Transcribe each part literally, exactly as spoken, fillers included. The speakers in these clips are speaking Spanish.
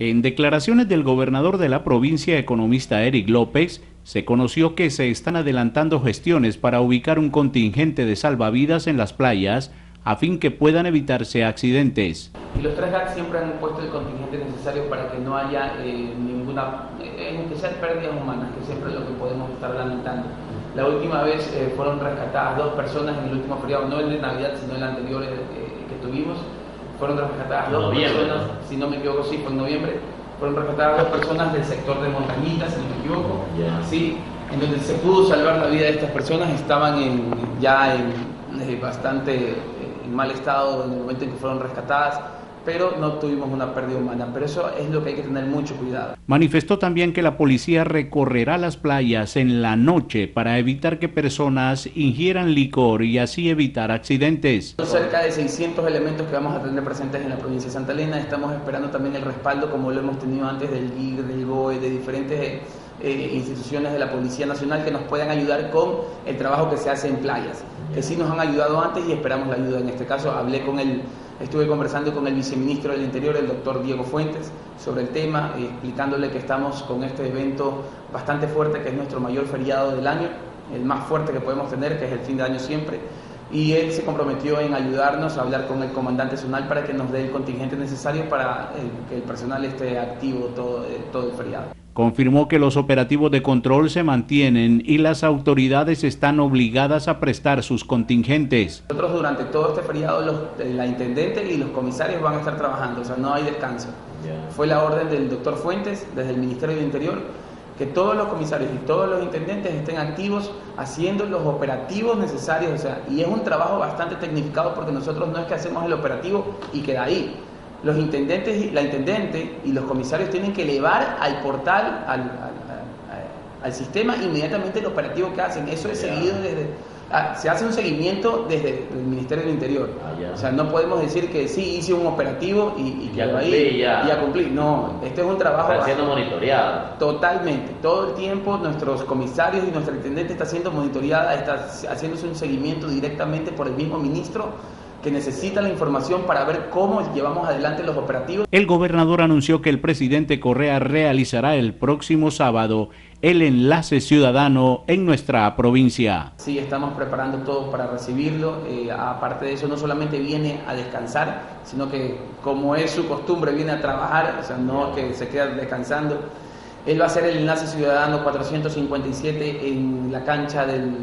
En declaraciones del gobernador de la provincia, economista Eric López, se conoció que se están adelantando gestiones para ubicar un contingente de salvavidas en las playas a fin que puedan evitarse accidentes. Y los tres G A C siempre han puesto el contingente necesario para que no haya eh, ninguna, eh, en especial pérdidas humanas, que siempre es lo que podemos estar lamentando. La última vez eh, fueron rescatadas dos personas en el último feriado, no el de Navidad, sino el anterior eh, que tuvimos. Fueron rescatadas dos noviembre, personas, ¿no? si no me equivoco, sí, fue en noviembre. Fueron rescatadas dos personas del sector de Montañitas, si no me equivoco, yeah. sí, en donde se pudo salvar la vida de estas personas. Estaban en, ya en eh, bastante eh, en mal estado en el momento en que fueron rescatadas, pero no tuvimos una pérdida humana. Pero eso es lo que hay que tener mucho cuidado. Manifestó también que la policía recorrerá las playas en la noche para evitar que personas ingieran licor y así evitar accidentes. Son cerca de seiscientos elementos que vamos a tener presentes en la provincia de Santa Elena. Estamos esperando también el respaldo, como lo hemos tenido antes, del G I R, del G O E, de diferentes eh, instituciones de la Policía Nacional que nos puedan ayudar con el trabajo que se hace en playas, que sí nos han ayudado antes y esperamos la ayuda. En este caso hablé con el, estuve conversando con el viceministro del Interior, el doctor Diego Fuentes, sobre el tema, eh, explicándole que estamos con este evento bastante fuerte, que es nuestro mayor feriado del año, el más fuerte que podemos tener, que es el fin de año siempre, y él se comprometió en ayudarnos a hablar con el comandante zonal para que nos dé el contingente necesario para eh, que el personal esté activo todo, eh, todo el feriado. Confirmó que los operativos de control se mantienen y las autoridades están obligadas a prestar sus contingentes. Nosotros durante todo este feriado, los, la intendente y los comisarios van a estar trabajando, o sea, no hay descanso. Yeah. Fue la orden del doctor Fuentes, desde el Ministerio del Interior, que todos los comisarios y todos los intendentes estén activos haciendo los operativos necesarios, o sea, y es un trabajo bastante tecnificado porque nosotros no es que hacemos el operativo y queda ahí. Los intendentes, la intendente y los comisarios tienen que elevar al portal, al, al, al, al sistema, inmediatamente el operativo que hacen. Eso es seguido desde, ah, se hace un seguimiento desde el Ministerio del Interior. Ah, o sea, no podemos decir que sí, hice un operativo y, y ya quedó cumplí, ahí, ya. ya cumplí. No, este es un trabajo... Está siendo monitoreado. Totalmente. Todo el tiempo nuestros comisarios y nuestra intendente está siendo monitoreada, está haciéndose un seguimiento directamente por el mismo ministro, que necesita la información para ver cómo llevamos adelante los operativos. El gobernador anunció que el presidente Correa realizará el próximo sábado el enlace ciudadano en nuestra provincia. Sí, estamos preparando todo para recibirlo. Eh, aparte de eso, no solamente viene a descansar, sino que, como es su costumbre, viene a trabajar, o sea, no que se queda descansando. Él va a hacer el enlace ciudadano cuatrocientos cincuenta y siete en la cancha del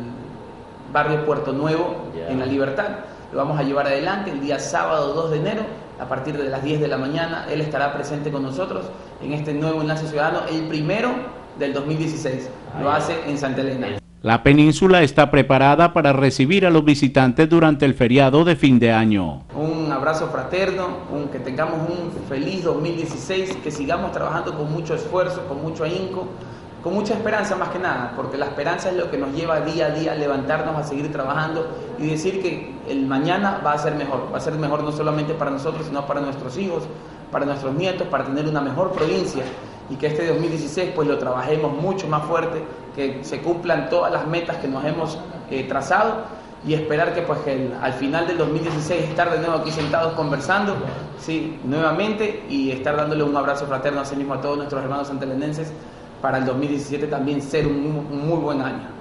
barrio Puerto Nuevo, yeah. en La Libertad. Lo vamos a llevar adelante el día sábado dos de enero, a partir de las diez de la mañana. Él estará presente con nosotros en este nuevo enlace ciudadano, el primero del dos mil dieciséis. Lo hace en Santa Elena. La península está preparada para recibir a los visitantes durante el feriado de fin de año. Un abrazo fraterno, un, que tengamos un feliz dos mil dieciséis, que sigamos trabajando con mucho esfuerzo, con mucho ahínco, con mucha esperanza más que nada, porque la esperanza es lo que nos lleva día a día a levantarnos, a seguir trabajando y decir que el mañana va a ser mejor, va a ser mejor no solamente para nosotros, sino para nuestros hijos, para nuestros nietos, para tener una mejor provincia, y que este dos mil dieciséis pues lo trabajemos mucho más fuerte, que se cumplan todas las metas que nos hemos eh, trazado, y esperar que pues que el, al final del dos mil dieciséis estar de nuevo aquí sentados conversando, sí, nuevamente, y estar dándole un abrazo fraterno así mismo a todos nuestros hermanos santalenenses, para el dos mil diecisiete también ser un, un muy buen año.